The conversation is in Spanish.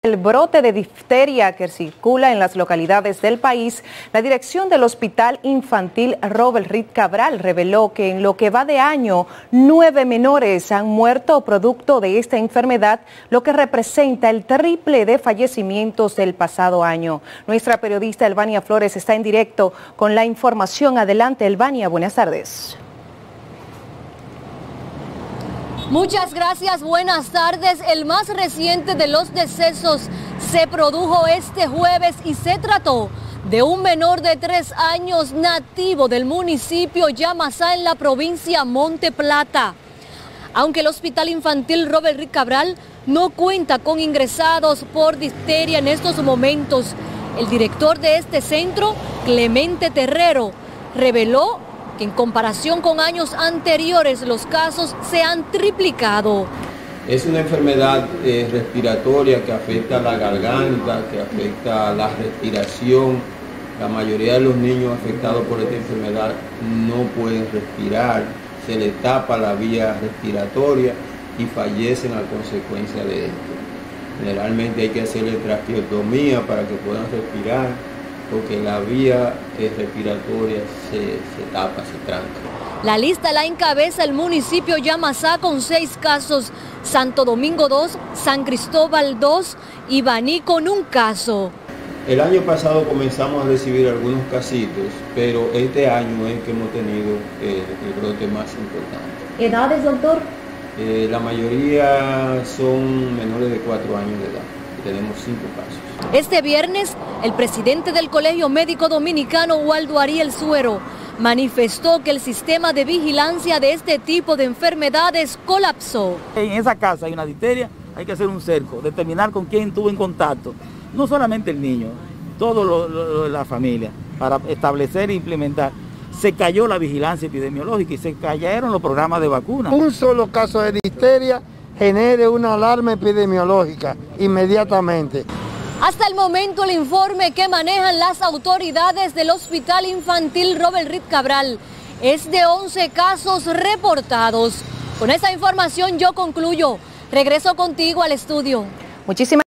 El brote de difteria que circula en las localidades del país, la dirección del Hospital Infantil Robert Reed Cabral reveló que en lo que va de año, 9 menores han muerto producto de esta enfermedad, lo que representa el triple de fallecimientos del pasado año. Nuestra periodista Elvania Flores está en directo con la información. Adelante, Elvania, buenas tardes. Muchas gracias, buenas tardes. El más reciente de los decesos se produjo este jueves y se trató de un menor de 3 años nativo del municipio Yamasá en la provincia Monte Plata. Aunque el Hospital Infantil Robert Reed Cabral no cuenta con ingresados por difteria en estos momentos, el director de este centro, Clemente Terrero, reveló que en comparación con años anteriores los casos se han triplicado. Es una enfermedad respiratoria que afecta la garganta, que afecta la respiración. La mayoría de los niños afectados por esta enfermedad no pueden respirar, se les tapa la vía respiratoria y fallecen a consecuencia de esto. Generalmente hay que hacerle traqueotomía para que puedan respirar, porque la vía respiratoria se tapa, se tranca. La lista la encabeza el municipio Yamasá con 6 casos, Santo Domingo 2, San Cristóbal 2 y Baní con 1 caso. El año pasado comenzamos a recibir algunos casitos, pero este año es que hemos tenido el brote más importante. ¿Edades, doctor? La mayoría son menores de 4 años de edad. Tenemos 5 casos. Este viernes, el presidente del Colegio Médico Dominicano, Waldo Ariel Suero, manifestó que el sistema de vigilancia de este tipo de enfermedades colapsó. En esa casa hay una difteria, hay que hacer un cerco, determinar con quién tuvo en contacto, no solamente el niño, toda la familia, para establecer e implementar. Se cayó la vigilancia epidemiológica y se cayeron los programas de vacunas. Un solo caso de difteria genere una alarma epidemiológica inmediatamente. Hasta el momento el informe que manejan las autoridades del Hospital Infantil Robert Reed Cabral es de 11 casos reportados. Con esta información yo concluyo. Regreso contigo al estudio. Muchísimas